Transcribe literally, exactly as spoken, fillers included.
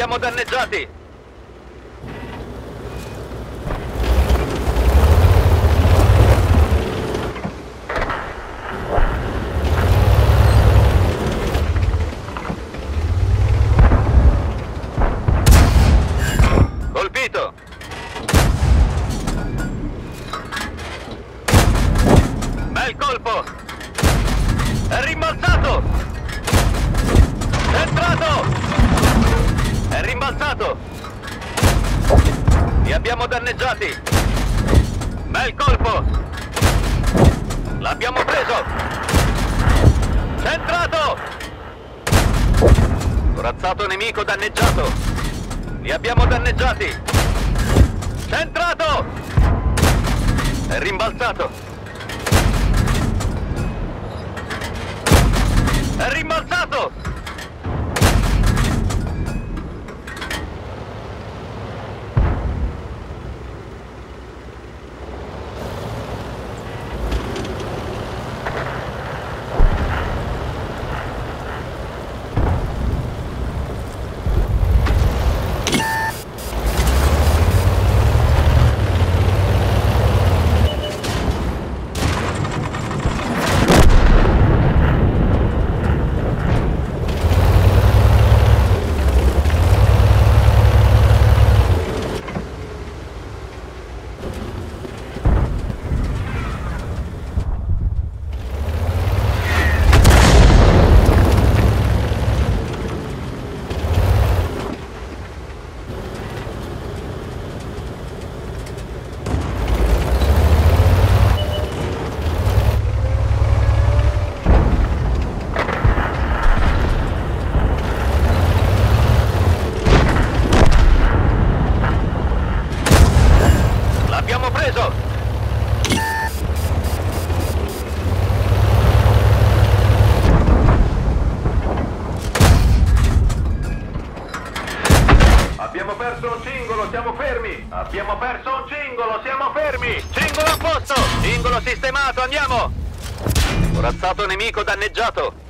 abbiamo danneggiati! Colpito! Bel colpo! È rimbalzato! È entrato! È rimbalzato! Li abbiamo danneggiati! Bel colpo! L'abbiamo preso! È entrato! Corazzato nemico danneggiato! Li abbiamo danneggiati! È entrato! È rimbalzato! È rimbalzato! L'abbiamo preso! Abbiamo perso un cingolo, siamo fermi! Abbiamo perso un cingolo, siamo fermi! Cingolo a posto! Cingolo sistemato, andiamo! Corazzato nemico danneggiato!